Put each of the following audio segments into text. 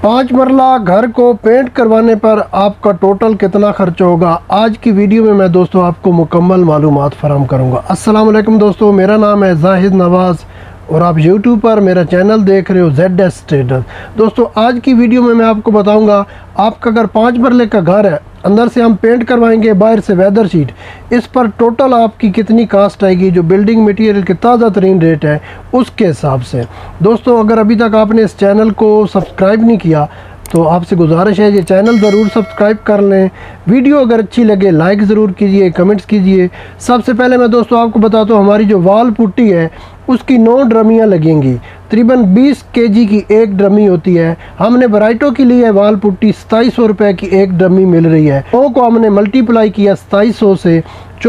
5 मरला घर को पेंट करवाने पर आपका टोटल कितना खर्च होगा, आज की वीडियो में मैं दोस्तों आपको मुकम्मल मालूमात फराहम करूंगा। अस्सलाम वालेकुम दोस्तों, मेरा नाम है जाहिद नवाज़ और आप YouTube पर मेरा चैनल देख रहे हो ZS ट्रेडर। दोस्तों आज की वीडियो में मैं आपको बताऊंगा, आपका अगर 5 मरले का घर है, अंदर से हम पेंट करवाएंगे, बाहर से वेदर शीट, इस पर टोटल आपकी कितनी कास्ट आएगी, जो बिल्डिंग मटेरियल के ताज़ा तरीन रेट है उसके हिसाब से। दोस्तों अगर अभी तक आपने इस चैनल को सब्सक्राइब नहीं किया तो आपसे गुजारिश है ये चैनल ज़रूर सब्सक्राइब कर लें। वीडियो अगर अच्छी लगे लाइक ज़रूर कीजिए, कमेंट्स कीजिए। सबसे पहले मैं दोस्तों आपको बताता हूँ, हमारी जो वाल पुट्टी है उसकी 9 ड्रमियाँ लगेंगी। तकरीबन 20 kg की एक ड्रमी होती है। हमने वराइटो के लिए वाल पुट्टी 2700 रुपये की एक ड्रमी मिल रही है। 9 को हमने मल्टीप्लाई किया 2700 से,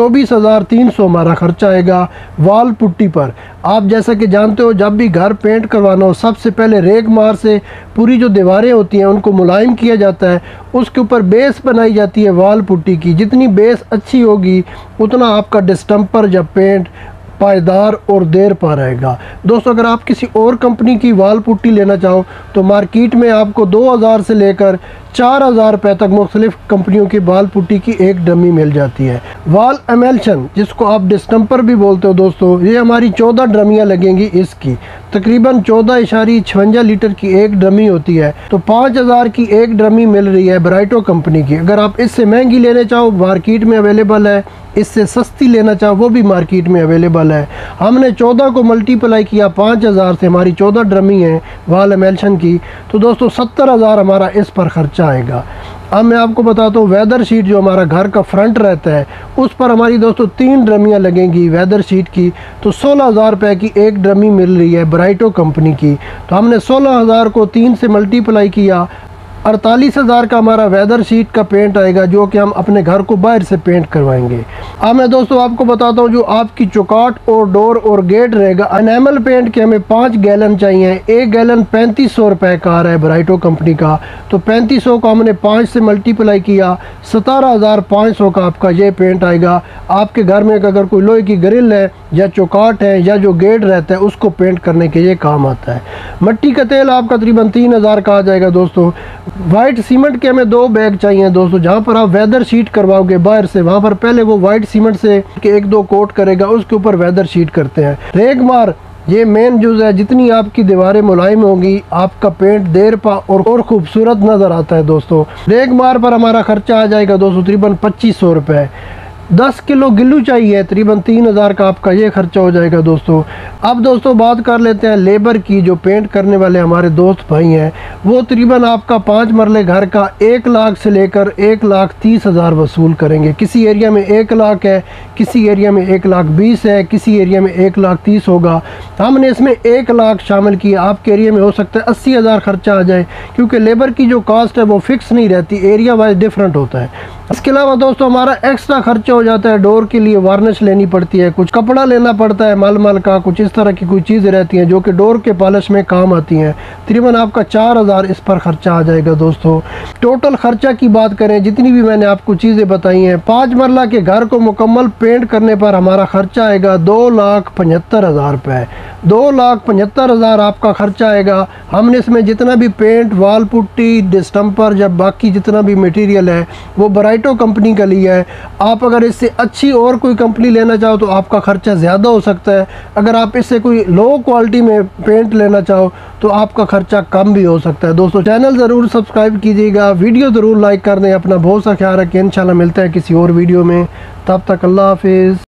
24,300 हमारा खर्चा आएगा वाल पुट्टी पर। आप जैसा कि जानते हो, जब भी घर पेंट करवाना हो सबसे पहले रेग मार से पूरी जो दीवारें होती हैं उनको मुलायम किया जाता है, उसके ऊपर बेस बनाई जाती है वाल पुट्टी की। जितनी बेस अच्छी होगी उतना आपका डिस्टेम्पर या पेंट पायदार और देर पा रहेगा। दोस्तों अगर आप किसी और कंपनी की वाल पुट्टी लेना चाहो तो मार्केट में आपको 2000 से लेकर 4000 रुपये तक मुख्तलिफ कंपनियों की वाल पुट्टी की एक डमी मिल जाती है। वाल एमल्शन जिसको आप डिस्टेम्पर भी बोलते हो दोस्तों, ये हमारी 14 ड्रमियाँ लगेंगी। इसकी तकरीबन 14.56 लीटर की एक ड्रमी होती है, तो 5000 की एक ड्रमी मिल रही है ब्राइटो कंपनी की। अगर आप इससे महंगी लेने चाहो मार्केट में अवेलेबल है, इससे सस्ती लेना चाहो वो भी मार्केट में अवेलेबल है। हमने 14 को मल्टीप्लाई किया 5000 से, हमारी 14 ड्रमी है वाल एमल्शन की, तो दोस्तों 70,000 हमारा इस पर खर्चा आएगा। अब मैं आपको बताता हूँ, वेदर शीट जो हमारा घर का फ्रंट रहता है उस पर हमारी दोस्तों 3 ड्रमियाँ लगेंगी वेदर शीट की, तो 16,000 रुपये की एक ड्रमी मिल रही है ब्राइटो कंपनी की। तो हमने 16,000 को 3 से मल्टीप्लाई किया, 48,000 का हमारा वेदर शीट का पेंट आएगा, जो कि हम अपने घर को बाहर से पेंट करवाएंगे। अब मैं दोस्तों आपको बताता हूँ, जो आपकी चौकाट और डोर और गेट रहेगा, एनेमल पेंट के हमें 5 गैलन चाहिए। एक गैलन 3500 रुपये का आ रहा है ब्राइटो कंपनी का, तो 3500 को हमने 5 से मल्टीप्लाई किया, 17,500 का आपका ये पेंट आएगा। आपके घर में अगर कोई लोहे की ग्रिल है या चौकाट है या जो गेट रहता है उसको पेंट करने के ये काम आता है। मिट्टी का तेल आपका तकरीबन 3000 का आ जाएगा। दोस्तों वाइट सीमेंट के हमें 2 बैग चाहिए दोस्तों। जहाँ पर आप वेदर शीट करवाओगे बाहर से, वहाँ पर पहले वो वाइट सीमेंट से 1-2 कोट करेगा, उसके ऊपर वेदर शीट करते हैं। रेगमार ये मेन यूज़ है, जितनी आपकी दीवारें मुलायम होगी आपका पेंट देर पा और खूबसूरत नज़र आता है। दोस्तों रेगमार पर हमारा खर्चा आ जाएगा दोस्तों तकरीबन 2500 रुपये। 10 किलो गिल्लू चाहिए, तकरीबन 3000 का आपका ये खर्चा हो जाएगा दोस्तों। अब दोस्तों बात कर लेते हैं लेबर की। जो पेंट करने वाले हमारे दोस्त भाई हैं वो तकरीबन आपका 5 मरले घर का 1 लाख से लेकर 1,30,000 वसूल करेंगे। किसी एरिया में 1 लाख है, किसी एरिया में 1,20,000 है, किसी एरिया में 1,30,000 होगा। हमने इसमें 1 लाख शामिल किया। आपके एरिया में हो सकता है 80,000 खर्चा आ जाए, क्योंकि लेबर की जो कास्ट है वो फिक्स नहीं रहती, एरिया वाइज डिफरेंट होता है। इसके अलावा दोस्तों हमारा एक्स्ट्रा खर्चा हो जाता है, डोर के लिए वार्निश लेनी पड़ती है, कुछ कपड़ा लेना पड़ता है मलमल का, कुछ इस तरह की कोई चीज़ें रहती हैं जो कि डोर के पॉलिश में काम आती हैं। तकरीबन आपका 4000 इस पर खर्चा आ जाएगा दोस्तों। टोटल खर्चा की बात करें, जितनी भी मैंने आपको चीज़ें बताई हैं, 5 मरला के घर को मुकम्मल पेंट करने पर हमारा खर्चा आएगा 2,75,000 रुपये। 2,75,000 आपका खर्चा आएगा। हमने इसमें जितना भी पेंट, वाल पुट्टी, डिस्टेम्पर, जब बाकी जितना भी मटेरियल है वो ब्राइटो कंपनी का लिया है। आप अगर इससे अच्छी और कोई कंपनी लेना चाहो तो आपका खर्चा ज़्यादा हो सकता है। अगर आप इससे कोई लो क्वालिटी में पेंट लेना चाहो तो आपका खर्चा कम भी हो सकता है। दोस्तों चैनल ज़रूर सब्सक्राइब कीजिएगा, वीडियो ज़रूर लाइक कर दें। अपना बहुत सा ख्याल रखें। इंशाल्लाह मिलते हैं किसी और वीडियो में, तब तक अल्लाह हाफिज़।